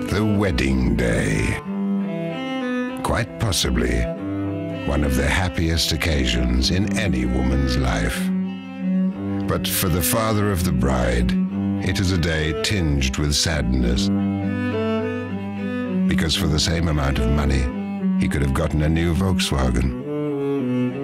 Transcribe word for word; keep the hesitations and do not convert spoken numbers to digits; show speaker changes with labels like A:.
A: The wedding day. Quite possibly one of the happiest occasions in any woman's life. But for the father of the bride, it is a day tinged with sadness. Because for the same amount of money, he could have gotten a new Volkswagen.